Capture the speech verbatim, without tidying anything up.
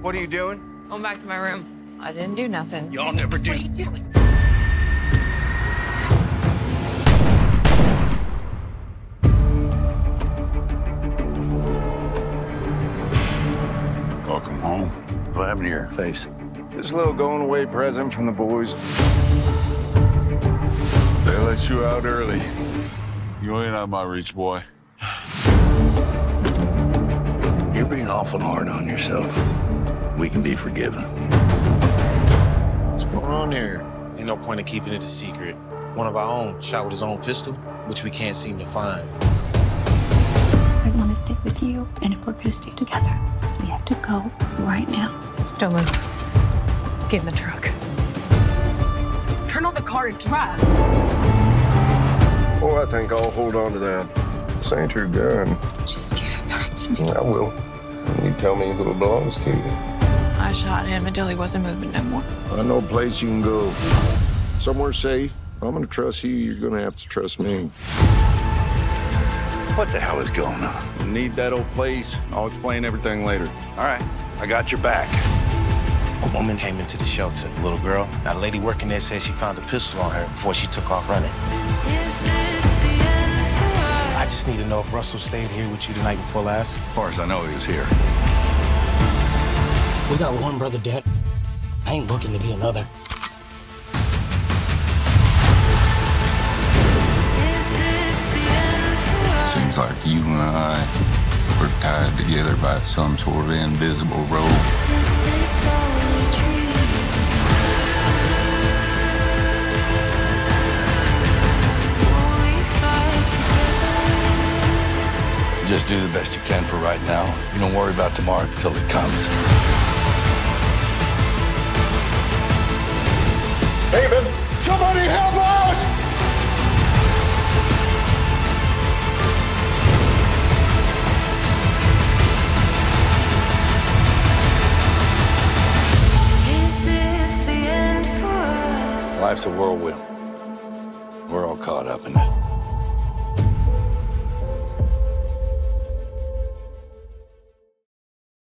What are you doing? Going back to my room. I didn't do nothing. Y'all never do. What are you doing? Welcome home. What happened to your face? Just a little going away present from the boys. They let you out early. You ain't out of my reach, boy. You're being awful hard on yourself. We can be forgiven. What's going on here? Ain't no point in keeping it a secret. One of our own shot with his own pistol, which we can't seem to find. I want to stay with you, and if we're going to stay together, we have to go right now. Don't move. Get in the truck. Turn on the car and drive. Oh, I think I'll hold on to that. This ain't your gun. Just give it back to me. I will. And you tell me who it belongs to. I shot him until he wasn't moving no more. I know a place you can go. Somewhere safe. If I'm going to trust you, you're going to have to trust me. What the hell is going on? Need that old place. I'll explain everything later. All right, I got your back. A woman came into the shelter, a little girl. Now, the lady working there said she found a pistol on her before she took off running. I just need to know if Russell stayed here with you the night before last. As far as I know, he was here. We got one brother dead. I ain't looking to be another. Seems like you and I were tied together by some sort of invisible rope. Just do the best you can for right now. You don't worry about tomorrow until it comes. David, somebody help us! Life's a whirlwind. We're all caught up in it.